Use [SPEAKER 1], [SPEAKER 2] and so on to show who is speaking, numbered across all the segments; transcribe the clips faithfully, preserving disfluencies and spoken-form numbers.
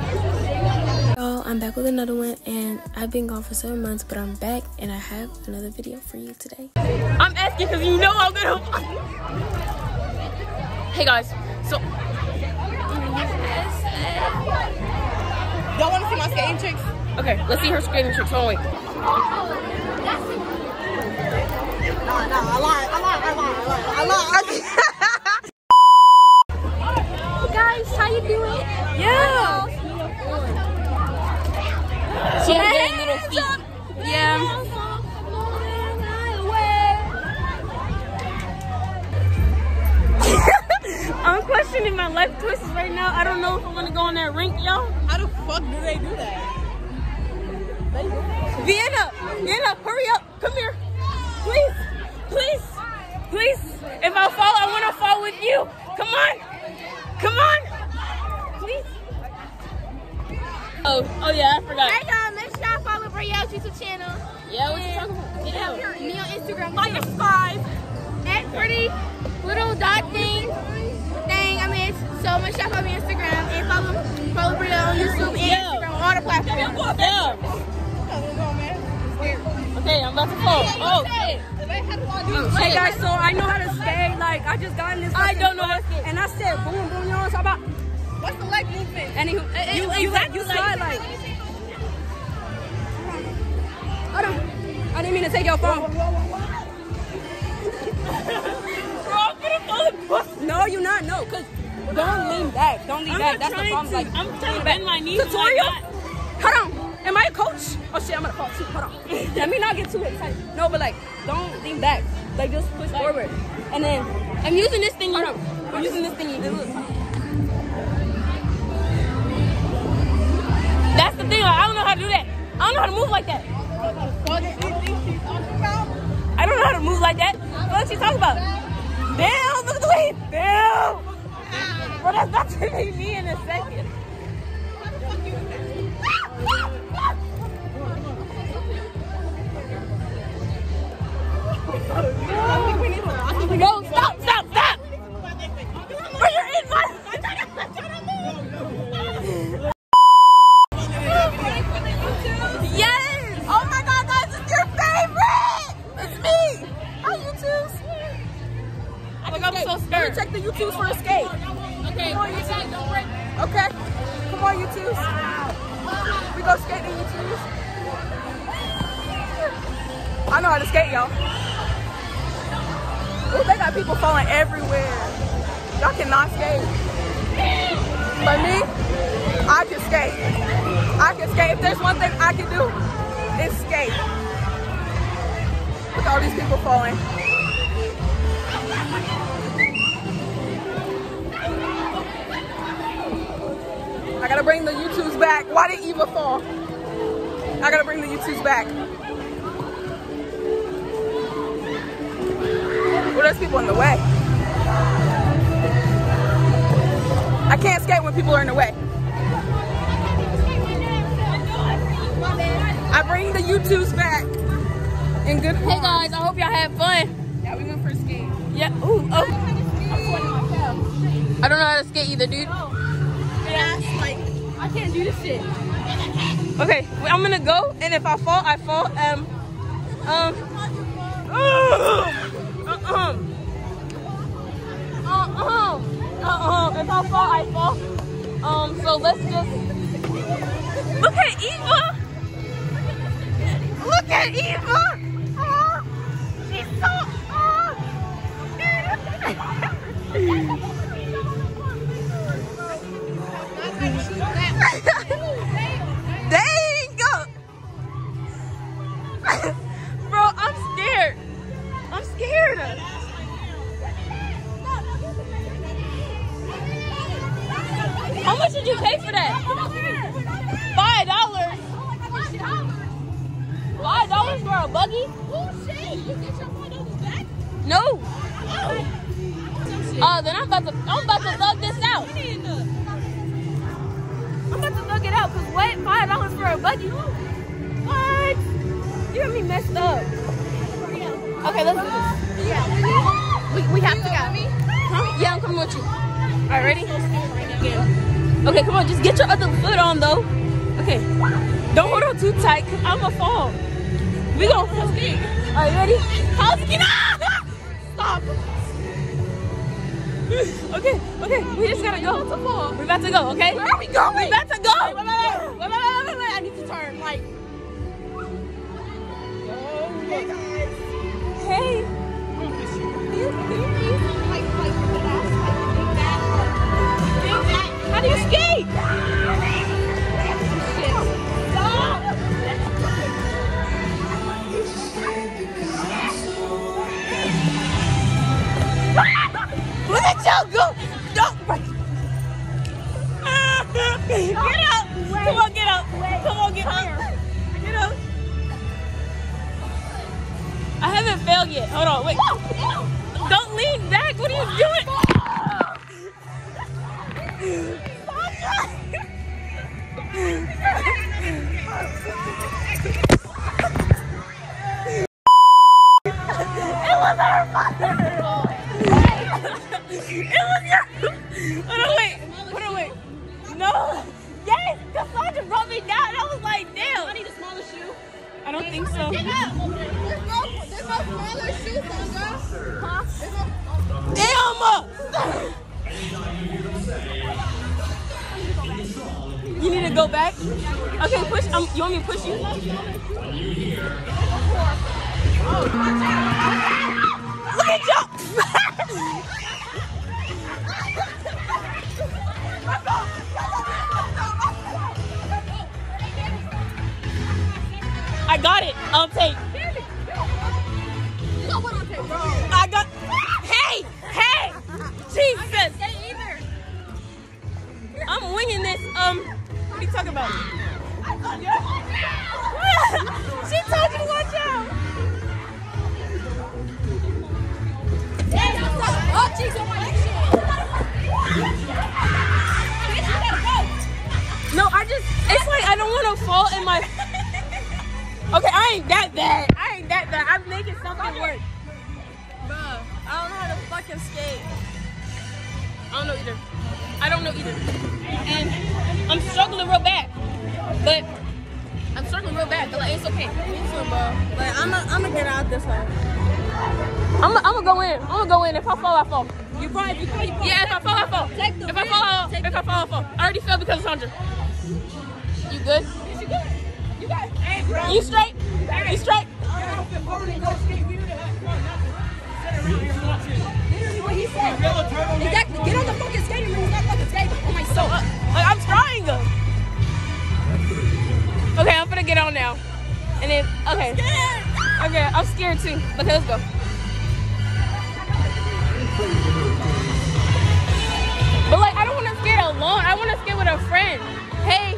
[SPEAKER 1] Y'all, I'm back with another one, and I've been gone for seven months, but I'm back, and I have another video for you today.
[SPEAKER 2] I'm asking because you know I'm gonna. Hey guys, so
[SPEAKER 3] y'all want to see my skating tricks?
[SPEAKER 2] Okay, let's see her skating tricks. Hold on, wait.
[SPEAKER 3] Nah, nah, I lied, I lied, I lied, I lied, I lied.
[SPEAKER 1] Hey guys, how you doing?
[SPEAKER 2] Yeah. She has
[SPEAKER 1] Hey,
[SPEAKER 2] very little feet. Yeah. I'm questioning my life choices right now. I don't know if I'm gonna go on that rink, y'all.
[SPEAKER 3] How the fuck do they do that?
[SPEAKER 2] Vienna, Vienna, hurry up. Come here. Please, please, please. If I fall, I wanna fall with you. Come on. Come on. Please. Oh, oh yeah, I forgot.
[SPEAKER 4] Hey y'all, make sure y'all follow Brielle's YouTube channel.
[SPEAKER 2] Yeah, what you talking about?
[SPEAKER 4] Yeah. Me on Instagram.
[SPEAKER 2] Minus five.
[SPEAKER 4] That pretty little dot thing. Thing, I mean, so make sure y'all follow me on Instagram and follow, follow Brielle on YouTube and
[SPEAKER 2] Yeah.
[SPEAKER 4] Instagram on all the platforms.
[SPEAKER 2] Yeah. Okay, I'm about to fall. Oh, shit.
[SPEAKER 5] Hey guys, so I know how to skate. Like I just got in this.
[SPEAKER 2] I don't know how to skate.
[SPEAKER 5] And I said boom, boom. You know what I'm talking about?
[SPEAKER 3] What's the leg movement?
[SPEAKER 5] And you, you, you, like, you slide like. I don't. I didn't mean to take your phone. No, you're not. No, cause don't lean back. Don't lean
[SPEAKER 2] I'm
[SPEAKER 5] back.
[SPEAKER 2] not
[SPEAKER 5] That's the
[SPEAKER 2] trying
[SPEAKER 5] problem.
[SPEAKER 2] to.
[SPEAKER 5] Like
[SPEAKER 2] I'm trying to bend my knees.
[SPEAKER 5] tutorial.
[SPEAKER 2] Like
[SPEAKER 5] Hold on. Am I a coach? Oh shit, I'm gonna fall too. Hold on. Let me not get too excited. No, but like, don't lean back. Like just push
[SPEAKER 2] Like,
[SPEAKER 5] forward. And then
[SPEAKER 2] I'm using this thing.
[SPEAKER 5] hold on. I'm using this thingy. Look.
[SPEAKER 2] That's the thing. Like, I don't know how to do that. I don't know how to move like that. I don't know how to move like that. What you talking about? Damn, look at the way. Damn. Bro, that's not to be me in a second. Yo, stop, stop, stop! Bro, you're in my... Yes! Oh my god, guys, it's your favorite! It's me! Hi, YouTubes! Like, I'm so scared.
[SPEAKER 5] Check the YouTubes for a skate.
[SPEAKER 2] Okay,
[SPEAKER 5] Come on, YouTube. Don't break. Okay. Come on, YouTubes. We go skate the YouTubes. I know how to skate, y'all. Oh, they got people falling everywhere. Y'all cannot skate. But me, I can skate. I can skate. If there's one thing I can do, it's skate. Look at all these people falling. I gotta bring the YouTubes back. Why did Eva fall? I gotta bring the YouTubes back. Well, there's people in the way. I can't skate when people are in the way. I bring the YouTubes back in good form.
[SPEAKER 2] Hey guys, I hope y'all had fun.
[SPEAKER 5] Yeah, we went for a skate.
[SPEAKER 2] Yeah, ooh, oh. I don't know how to skate either, dude.
[SPEAKER 5] Yeah, like, I can't do this shit.
[SPEAKER 2] Okay, well, I'm gonna go, and if I fall, I fall. Um, um, uh-uh. Uh-uh. Uh-uh. Uh-uh. If I fall, I fall. Um, so let's just look at Eva. Look at Eva. Oh, she's so. Oh. Dang! Bro, I'm scared. I'm scared. How much did you pay for that? Five dollars. Five dollars for a buggy? No. Oh, then I'm about to I'm about to thug this out. I'm about to thug it out, cause what? Five dollars for a buggy? What? You got me messed up. Okay, let's do this.
[SPEAKER 4] Yeah, we, we have to go.
[SPEAKER 2] Huh? Yeah, I'm coming with you. All right, ready? Yeah. Okay, come on, just get your other foot on though. Okay, don't hold on too tight, cause I'ma fall. We gon' fall. Are you ready? How's it? Stop. Okay, okay, we just gotta go. We're about to go, okay? Where are we going? We're about to go. Wait, wait, wait, wait, wait, wait, wait. I need to turn, like. Hey guys. Hey. Can you, can you please, like, like, how do you skate? Stop. Look at you go! Don't break. Get up! Come on, get up! Come on, get up! Get up! I haven't failed yet. Hold on, wait. Don't lean back. What are you doing? It was her mother. It was your. Hold on, wait. Hold on, wait. No. Yes, Cassandra brought me down. I was like, damn. I need a smaller shoe. I don't think so.
[SPEAKER 4] Get up. There's no, there's no smaller shoe, Sandra. Huh?
[SPEAKER 2] Damn. You need to go back? Okay, push. Um, you want me to push you? Look at you! I got it on tape.
[SPEAKER 4] You got what on tape, bro?
[SPEAKER 2] I got. Hey! Hey! Jesus! I'm winging this. Um, what are you talking about? She told you to watch out.
[SPEAKER 4] Oh, jeez, on my shit.
[SPEAKER 2] No, I just, it's like I don't want to fall in my. Okay, I ain't that bad. I ain't that bad. I'm making something work. Bruh, I don't know how to fucking skate. I don't know either. I don't know either. And I'm struggling real bad. But I'm struggling real bad. But like, it's okay. Me too, bro. Like, I'm gonna I'm gonna get out this way. I'm gonna I'm gonna go in. I'm gonna go in. If I fall, I fall.
[SPEAKER 4] You probably, you probably,
[SPEAKER 2] Yeah, if I fall, I fall.
[SPEAKER 4] Take the
[SPEAKER 2] If I
[SPEAKER 4] risk.
[SPEAKER 2] fall, I
[SPEAKER 4] Take
[SPEAKER 2] if
[SPEAKER 4] the
[SPEAKER 2] I fall, I fall. I already fell because of Sandra. You good?
[SPEAKER 4] Yes, you good. You got it. Hey, bro.
[SPEAKER 2] You straight? You straight?
[SPEAKER 4] Literally what he said. Exactly. Get on the fucking skating ring. He's not fucking skating. Oh my
[SPEAKER 2] So,
[SPEAKER 4] soul.
[SPEAKER 2] uh, like, I'm trying to. Okay, I'm gonna get on now. And then, okay. Okay, I'm scared too. Okay, let's go. But like, I don't want to skate alone. I want to skate with a friend. Hey.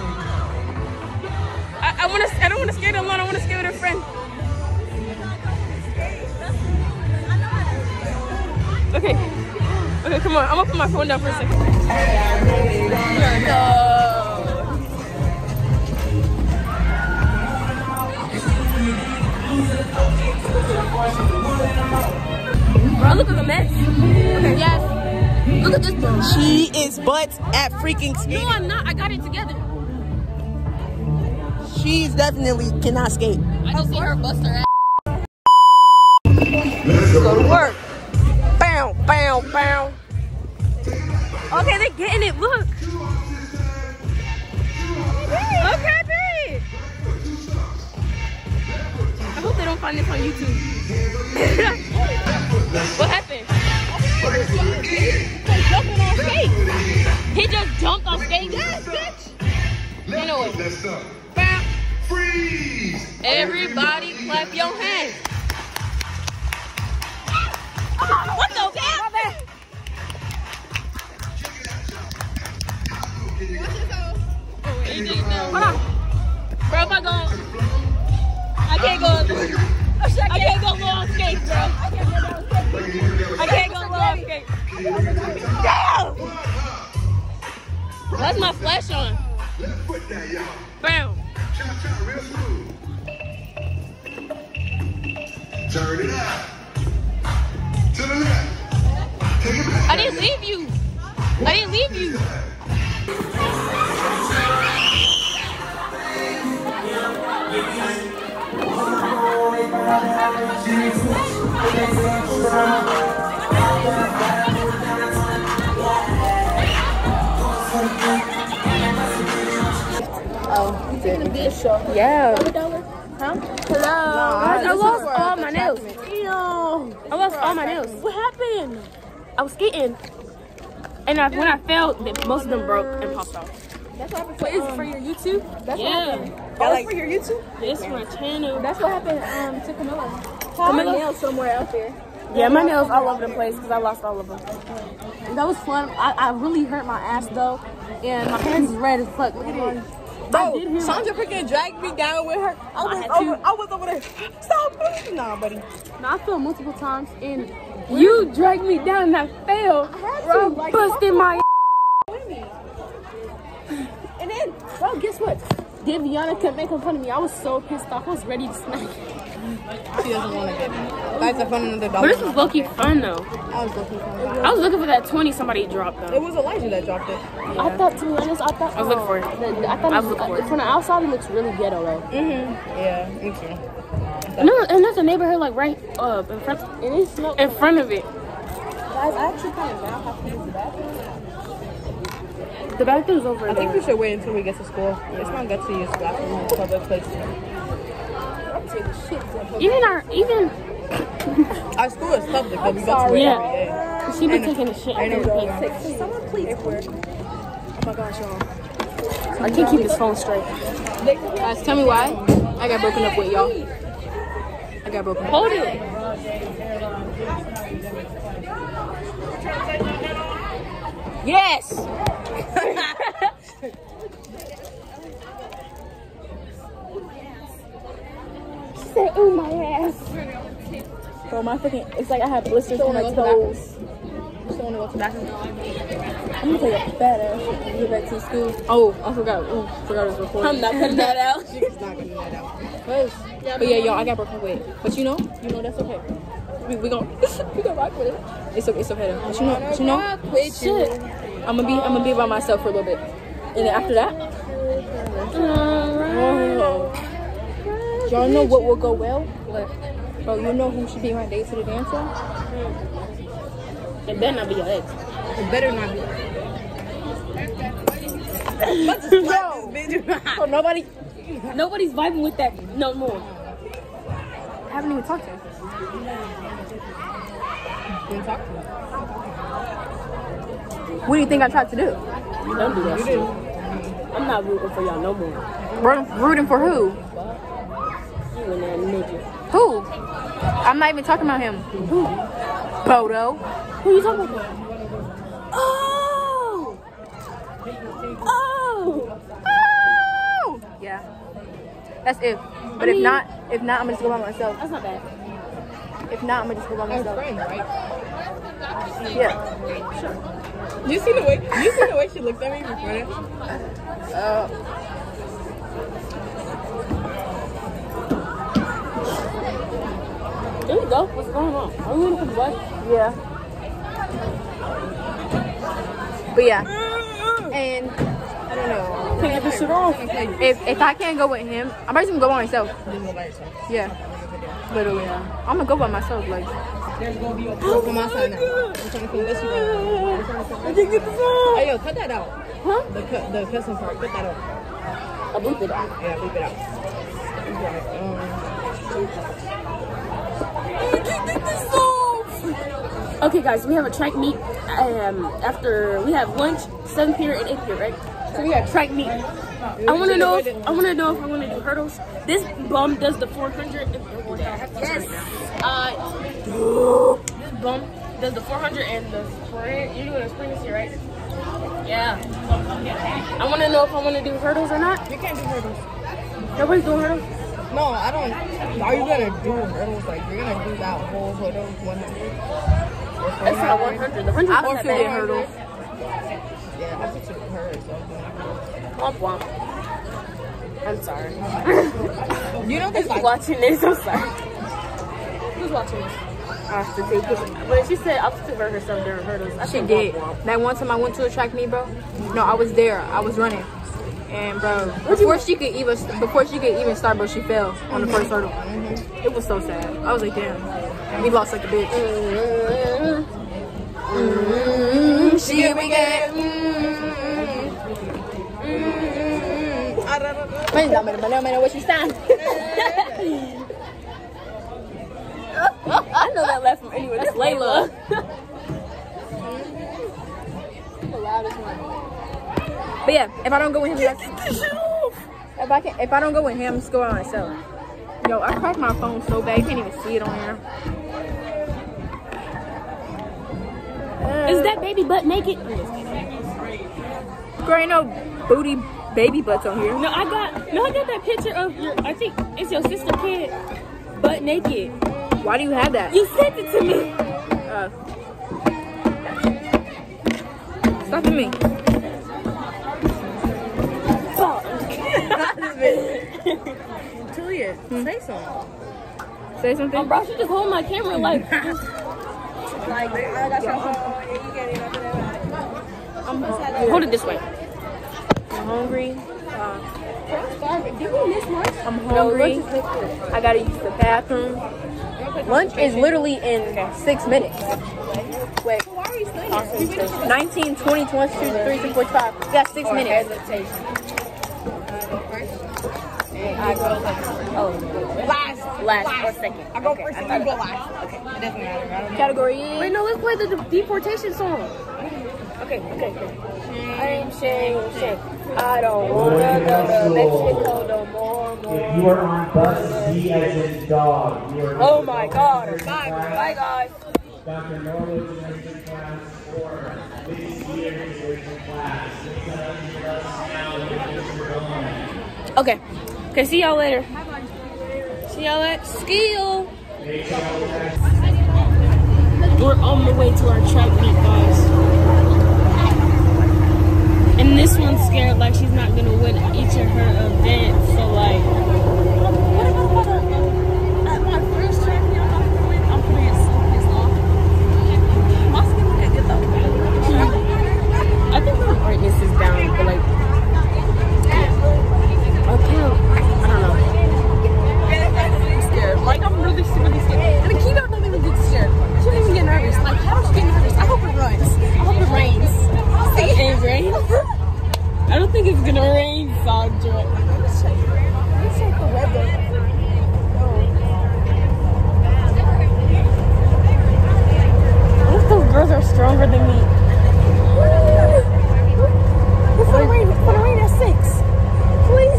[SPEAKER 2] I, I want to. I don't want to skate alone. I want to skate with a friend. Okay. Okay, come on. I'm gonna put my phone down for a second. Bro, look at the mess. Okay, yes. Look at this bro.
[SPEAKER 3] She is butts at freaking skating.
[SPEAKER 2] No, I'm not. I got it together.
[SPEAKER 3] She's definitely cannot skate.
[SPEAKER 2] I just see her bust her ass. Go to work. Bow, bow, bow. Okay, they're getting it. Look. Okay, babe. I hope they don't find this on YouTube. What happened? He's jumping on skate. He just jumped on skate. Yes, bitch. Anyway. Bow.
[SPEAKER 6] Freeze!
[SPEAKER 2] Everybody clap your hands. What the hell? Hold on. Bro, if I go, I can't go, I can't go low on skates, bro. I can't go low on skates. Damn! That's my flash on. Bam.
[SPEAKER 6] Turn it up. To the left. Take it back.
[SPEAKER 2] I didn't leave you. I didn't leave you.
[SPEAKER 5] Oh, you did.
[SPEAKER 2] Yeah.
[SPEAKER 4] Huh?
[SPEAKER 2] Hello.
[SPEAKER 5] I
[SPEAKER 2] I lost
[SPEAKER 5] just-
[SPEAKER 2] all my nails.
[SPEAKER 4] Damn.
[SPEAKER 2] I lost all my nails.
[SPEAKER 4] What happened?
[SPEAKER 2] I was skating, and I, when I fell, the- most of them broke and popped off.
[SPEAKER 5] That's what happened.
[SPEAKER 4] What is it for your YouTube?
[SPEAKER 5] That's
[SPEAKER 2] Yeah.
[SPEAKER 5] what happened. Oh, like, for your YouTube?
[SPEAKER 2] It's my channel.
[SPEAKER 5] That's what happened um, to Camilla.
[SPEAKER 2] Camilla?
[SPEAKER 5] Her nails somewhere out there.
[SPEAKER 2] Yeah, my nails all over the place because I lost all of them.
[SPEAKER 4] That was fun. I, I really hurt my ass though, and my hands is red as fuck. Look at it.
[SPEAKER 5] Bro, Sandra freaking dragged me down with her. I was
[SPEAKER 2] had
[SPEAKER 5] over.
[SPEAKER 2] to.
[SPEAKER 5] I was over there. Stop, please. Nah, buddy.
[SPEAKER 4] Now, I fell multiple times, and
[SPEAKER 2] You dragged me down and I fell.
[SPEAKER 5] Bro, like,
[SPEAKER 2] Busted my.
[SPEAKER 4] and then, bro, guess what? Daviana kept making fun of me. I was so pissed off. I was ready to smack.
[SPEAKER 5] She doesn't want to get me. That's a fun another
[SPEAKER 2] But
[SPEAKER 5] dollar.
[SPEAKER 2] this was low key fun though.
[SPEAKER 5] I was looking for it.
[SPEAKER 2] I was looking for that twenty somebody dropped
[SPEAKER 5] It
[SPEAKER 2] though.
[SPEAKER 5] was Elijah that dropped it.
[SPEAKER 4] I thought, to be honest, I thought
[SPEAKER 2] I was looking for it.
[SPEAKER 4] The, the, I thought
[SPEAKER 2] I
[SPEAKER 4] it
[SPEAKER 2] was
[SPEAKER 4] was,
[SPEAKER 2] looking for it.
[SPEAKER 4] from the outside it looks really ghetto though.
[SPEAKER 5] Mm-hmm. Yeah, me too.
[SPEAKER 2] No, and that's a neighborhood like right up in front,
[SPEAKER 4] It is smoke.
[SPEAKER 2] in front of it.
[SPEAKER 5] Guys, I actually kind of now have to use the bathroom.
[SPEAKER 2] The bathroom's over
[SPEAKER 5] I
[SPEAKER 2] there.
[SPEAKER 5] think we should wait until we get to school. It's not good to use the bathroom in public places.
[SPEAKER 2] Even our even
[SPEAKER 5] Our school is public, but we go to it every day.
[SPEAKER 2] yeah, she been taking the shit
[SPEAKER 5] And
[SPEAKER 2] every
[SPEAKER 5] it-
[SPEAKER 2] day.
[SPEAKER 5] Can someone please work? Oh my gosh, y'all.
[SPEAKER 2] I can't keep this phone straight.
[SPEAKER 5] Guys, tell me why I got broken up with y'all. I got broken up.
[SPEAKER 2] Hold it. Yes. She said, "Ooh, my ass."
[SPEAKER 4] Bro, my freaking, it's like I have blisters on my toes.
[SPEAKER 5] Just want to go to the bathroom.
[SPEAKER 4] I'm gonna take a fat ass shit and get back to school.
[SPEAKER 5] Oh, I forgot. Ooh, forgot it was recording.
[SPEAKER 4] I'm not cutting that out.
[SPEAKER 5] She's not cutting that out. But yeah, y'all, I got broken up with. But you know, you know that's okay. We we gon' we gonna rock with it. It's okay, it's okay though. But you know, but you know, shit. I'm gonna be I'm gonna be by myself for a little bit, and then after that, oh, y'all know what will go well? What? Bro, you know who should be my date to the dancer?
[SPEAKER 2] It better not be your ex.
[SPEAKER 5] It better not be. Let's just slap this bitch.
[SPEAKER 2] So nobody, nobody's vibing with that no more.
[SPEAKER 5] I haven't even talked to him. Didn't talk to him. What do you think I tried to do?
[SPEAKER 2] Don't do that shit. I'm not rooting for y'all no more.
[SPEAKER 5] Rooting, rooting for who?
[SPEAKER 2] You and that nigga.
[SPEAKER 5] Who? I'm not even talking about him. Who? Bodo.
[SPEAKER 2] Who you talking about? Oh! Oh!
[SPEAKER 5] Oh! Yeah. That's if. But
[SPEAKER 2] I
[SPEAKER 5] if
[SPEAKER 2] mean-
[SPEAKER 5] not, if not, I'm gonna just go by myself.
[SPEAKER 2] That's not bad.
[SPEAKER 5] If not, I'm gonna just go by myself.
[SPEAKER 3] Friends, right?
[SPEAKER 5] Yeah.
[SPEAKER 3] You see the way you see the way she looked at me before that?
[SPEAKER 5] Uh,
[SPEAKER 2] There you go. What's going on? Are we waiting for the bus?
[SPEAKER 5] yeah. But yeah. And I don't know.
[SPEAKER 2] Can't get this shit off.
[SPEAKER 5] If if I can't go with him, I'm just gonna go by myself. Yeah. Literally. I'm gonna go by myself. Like.
[SPEAKER 3] Go from my side now. I'm trying to feel this one. I didn't get the phone. Hey yo, cut that out.
[SPEAKER 2] Huh?
[SPEAKER 3] The cut the cussing part. Cut that out.
[SPEAKER 2] I bleep it out.
[SPEAKER 3] Yeah, leave it out.
[SPEAKER 2] Okay, guys, we have a track meet. Um, after we have lunch, seven period and eight period, right? So we have track meet. I want to know. If, I want to know if I want to do hurdles. This bum does the four hundred. Yes. Uh, this bum does the four hundred and the sprint. You're doing a sprint this year, right? Yeah. I want to know if I want to do hurdles or not.
[SPEAKER 3] You can't do hurdles.
[SPEAKER 2] Nobody's doing hurdles.
[SPEAKER 3] No, I don't. Are you gonna do hurdles? Like you're gonna do that whole hurdle one hundred?
[SPEAKER 2] That's not one hundred. The one hundred.
[SPEAKER 5] I also did hurdles.
[SPEAKER 3] Yeah, I think you heard. So.
[SPEAKER 2] Womp womp. I'm sorry.
[SPEAKER 3] You know,
[SPEAKER 2] Who's
[SPEAKER 3] there's like
[SPEAKER 2] watching this? I'm sorry. Who's watching this? I have to take it. But she said I'll to her herself during hurdles. I
[SPEAKER 5] She
[SPEAKER 2] said
[SPEAKER 5] did.
[SPEAKER 2] womp womp.
[SPEAKER 5] That one time I went to a track meet, bro. No, I was there. I was running. And bro, before she could even before she could even start, bro, she fell on the first hurdle. It was so sad. I was like, damn. And we lost like a bitch. Mm-hmm. She we get. Mm-hmm. Mm-hmm. I What you saying? I know that laugh from anywhere. That's Layla. The loudest one. But yeah, if I don't go with him, if I can, if I don't go with him, I'm just go by myself. Yo, I cracked my phone so bad, you can't even see it on here. Uh,
[SPEAKER 2] Is that baby butt naked?
[SPEAKER 5] Girl, ain't no booty baby butts on here.
[SPEAKER 2] No, I got no, I got that picture of your. I think it's your sister kid, butt naked.
[SPEAKER 5] Why do you have that?
[SPEAKER 2] You sent it to me.
[SPEAKER 5] Uh, stop at me.
[SPEAKER 3] Julia, say something.
[SPEAKER 5] Say something.
[SPEAKER 2] Oh, bro, she just hold my camera like.
[SPEAKER 3] Like, I got your phone. You can't even open that.
[SPEAKER 5] I'm hungry. Hold it this way. I'm hungry. Uh,
[SPEAKER 3] I'm starving. Did we miss lunch?
[SPEAKER 5] I'm hungry. I gotta use the bathroom. Lunch is literally in six minutes. Wait.
[SPEAKER 3] Why are you studying?
[SPEAKER 5] nineteen, twenty, twenty-two, twenty-three, forty-five. We got six minutes. I go oh,
[SPEAKER 3] Last.
[SPEAKER 5] last or second.
[SPEAKER 3] I go
[SPEAKER 5] Okay,
[SPEAKER 3] first
[SPEAKER 5] I
[SPEAKER 3] and
[SPEAKER 5] thought
[SPEAKER 3] you go
[SPEAKER 5] it-
[SPEAKER 3] last. Okay, it doesn't matter. I don't know.
[SPEAKER 5] Category is.
[SPEAKER 2] Wait, no, let's play the de- deportation song.
[SPEAKER 5] Okay, okay, okay. I'm Shane, Shane. I don't wanna go to Mexico no more, more.
[SPEAKER 7] If you are on bus D as in dog, you are
[SPEAKER 5] Oh my god. Bye, bye guys.
[SPEAKER 7] Doctor Norwood's nursing class or this year's nursing class. Please let us with us now with Mister Bowman.
[SPEAKER 2] Okay. Okay, see y'all later. See y'all at skill. We're on the way to our track meet, guys. And this one's scared like she's not gonna win each of her events. So like, what about at my first track meet? I'm not gonna win. I'm gonna get so pissed off. My skin look good though. I think my brightness is down, but like, I can't. I don't know. I'm scared. Like I'm really, really scared. And the keynote doesn't even get scared. She doesn't even get nervous. Like how does she get nervous? I hope it runs. I hope it rains. It rains. I don't think it's gonna rain, Sandra.
[SPEAKER 3] Let's check. Let's check the weather.
[SPEAKER 2] What if those girls are stronger than me?
[SPEAKER 3] It's gonna rain. It's gonna rain at six. Please.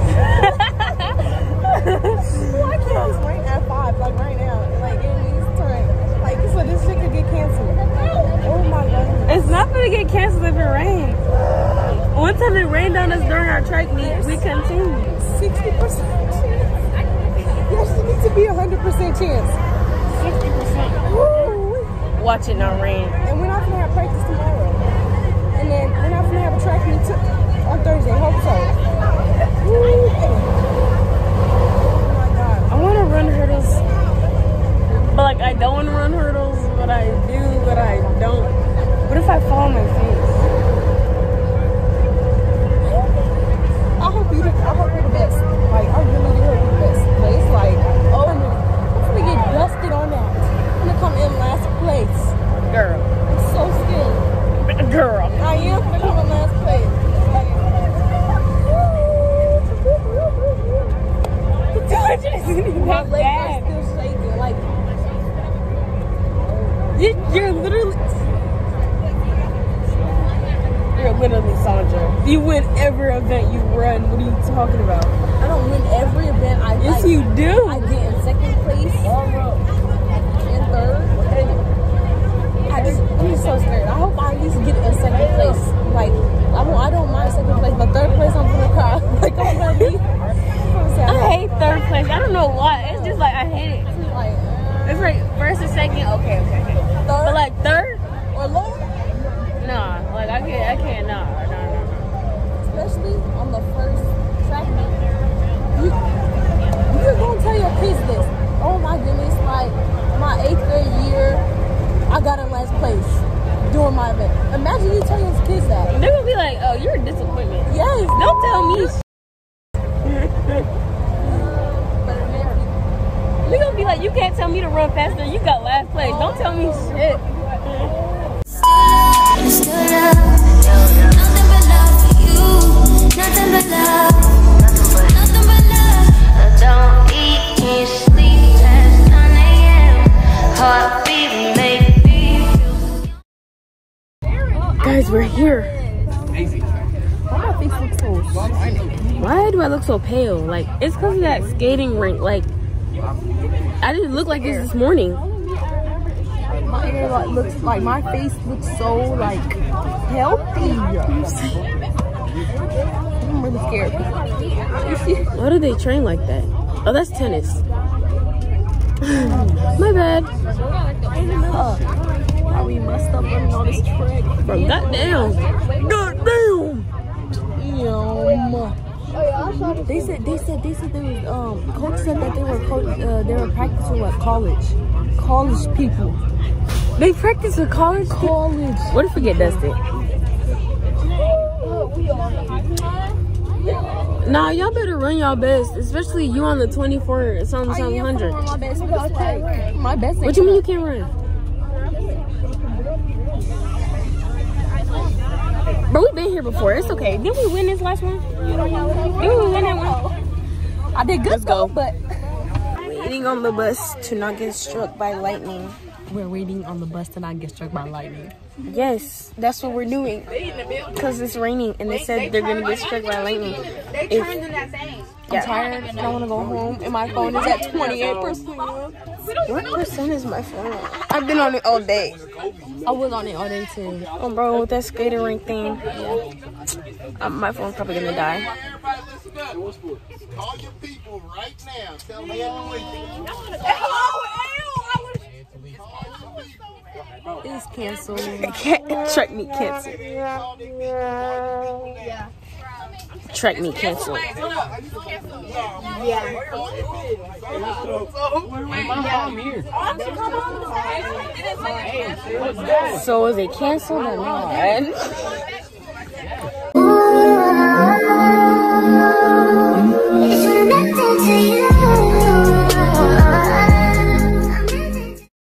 [SPEAKER 3] Why can't this rain at five? Like right now. Like it needs to rain. Like so this shit could get canceled. Oh my goodness.
[SPEAKER 2] It's not gonna get canceled if it rains. One time it rained on us during our track meet, we continued.
[SPEAKER 3] Sixty percent chance. Yes, it needs to be a hundred percent chance.
[SPEAKER 2] Sixty percent. Watch it not rain.
[SPEAKER 3] And we're not gonna have practice tomorrow. And then we're not gonna have a track meet t- on Thursday. Hope so. Woo. Oh my god.
[SPEAKER 2] I want to run hurdles, but like I don't want to run hurdles, but I do, but I don't. What if I fall on my face?
[SPEAKER 3] I hope you. I hope you're the best. Like I really do hope you're the best. But it's like, oh no, I'm gonna get dusted on that. I'm gonna come in last place.
[SPEAKER 5] Girl.
[SPEAKER 3] I'm so scared.
[SPEAKER 5] Girl.
[SPEAKER 3] I am gonna come in last place. My legs are still shaking. Like
[SPEAKER 2] You, you're literally, you're literally Sandra. You win every event you run. What are you talking about?
[SPEAKER 3] I don't win every event. I
[SPEAKER 2] Yes,
[SPEAKER 3] like,
[SPEAKER 2] you do.
[SPEAKER 3] I get in second place and third. I just, I'm just so scared. I hope I at least get in second place. Like, I don't, I don't mind second place, but third place I'm gonna cry. Like, I'm gonna be.
[SPEAKER 2] I hate third place. I don't know why. It's just like I hate it.
[SPEAKER 3] Like,
[SPEAKER 2] It's like first and second, okay, okay, okay.
[SPEAKER 3] third
[SPEAKER 2] But like third,
[SPEAKER 3] or lower,
[SPEAKER 2] nah. Like I can't, I can't, nah, nah, nah, nah.
[SPEAKER 3] especially on the first track meet. You, you're gonna tell your kids this. Oh my goodness! Like my eighth grade year, I got in last place doing my event. Imagine you tell your kids that.
[SPEAKER 2] They're gonna be like, oh, you're a disappointment.
[SPEAKER 3] Yes.
[SPEAKER 2] Don't tell me. They're gonna be like, you can't tell me to run faster. You got last place. Don't tell me shit.
[SPEAKER 8] Still love, nothing but love for you, nothing but love.
[SPEAKER 1] Why do I look so pale? Like, it's because of that skating rink. Like, I didn't look like this this morning.
[SPEAKER 3] My hair like, looks like my face looks so like healthy. I'm really scared.
[SPEAKER 1] Why do they train like that? Oh, that's tennis. My bad.
[SPEAKER 3] Uh, are we messed up running on this track?
[SPEAKER 1] Bro, goddamn. Goddamn.
[SPEAKER 3] Yum. They said they said they said there was um coach said that they were coach uh, they were practicing with college college people.
[SPEAKER 1] They practice with college?
[SPEAKER 3] College.
[SPEAKER 1] What if we get dusted? Nah, y'all better run y'all best, especially you on the twenty-four something something hundred.
[SPEAKER 3] My best. My best.
[SPEAKER 1] What you mean you can't run? Bro, we've been here before. It's okay. Didn't we win this last one? Didn't we win that one?
[SPEAKER 3] I did good.
[SPEAKER 1] Let's go.
[SPEAKER 3] But
[SPEAKER 1] Waiting on the bus to not get struck by lightning.
[SPEAKER 3] we're waiting on the bus to not get struck by lightning.
[SPEAKER 1] Yes, that's what we're doing. Because it's raining and they said they're going to get struck by lightning.
[SPEAKER 4] They
[SPEAKER 1] If-
[SPEAKER 4] turned in that thing.
[SPEAKER 3] I'm tired. I don't want to go home, and my phone is at twenty-eight percent.
[SPEAKER 1] What percent is my phone? I've been on it all day.
[SPEAKER 3] I was on it all day too.
[SPEAKER 1] Oh, bro, with that skating rink thing, yeah. Um, my phone's probably gonna die.
[SPEAKER 6] Call your people right now. Tell me every
[SPEAKER 3] It's canceled.
[SPEAKER 1] Track meet canceled. Track meet canceled. So is it canceled or not?